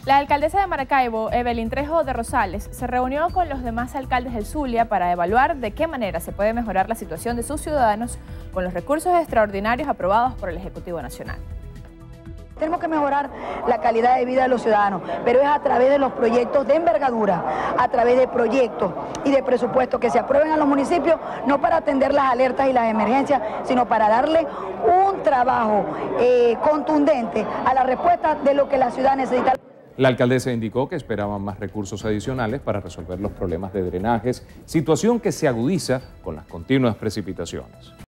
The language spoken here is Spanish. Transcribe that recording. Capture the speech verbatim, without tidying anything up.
La alcaldesa de Maracaibo, Evelyn Trejo de Rosales, se reunió con los demás alcaldes del Zulia para evaluar de qué manera se puede mejorar la situación de sus ciudadanos con los recursos extraordinarios aprobados por el Ejecutivo Nacional. Tenemos que mejorar la calidad de vida de los ciudadanos, pero es a través de los proyectos de envergadura, a través de proyectos y de presupuestos que se aprueben a los municipios, no para atender las alertas y las emergencias, sino para darle un trabajo eh, contundente a la respuesta de lo que la ciudad necesita. La alcaldesa indicó que esperaban más recursos adicionales para resolver los problemas de drenajes, situación que se agudiza con las continuas precipitaciones.